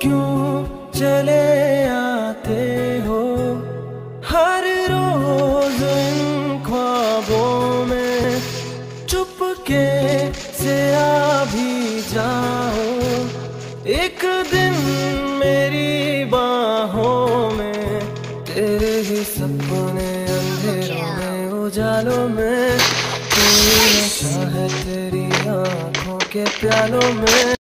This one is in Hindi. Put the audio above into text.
क्यों चले आते हो हर रोज इन ख्वाबों में, चुपके से आ भी जाओ एक दिन मेरी बाहों में। तेरे ही सपने अंधेरों में उजालों में, कोई नशा है तेरी आंखों के प्यालों में।